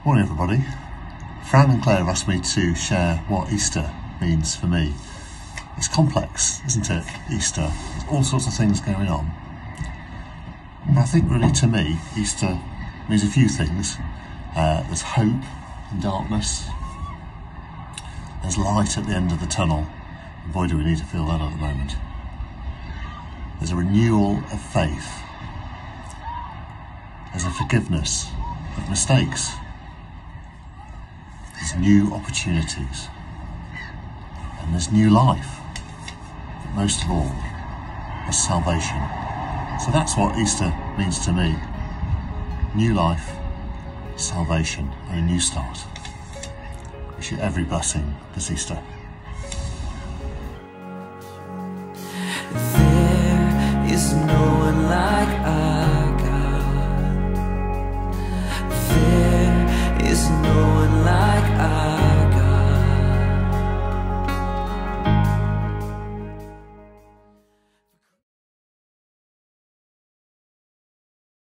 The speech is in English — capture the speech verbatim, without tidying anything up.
Morning everybody. Fran and Claire have asked me to share what Easter means for me. It's complex, isn't it, Easter? There's all sorts of things going on. And I think really to me, Easter means a few things. Uh, there's hope in darkness. There's light at the end of the tunnel. And boy do we need to feel that at the moment. There's a renewal of faith. There's a forgiveness of mistakes. There's new opportunities. And there's new life. But most of all, there's salvation. So that's what Easter means to me. New life, salvation, and a new start. Wish you every blessing this Easter.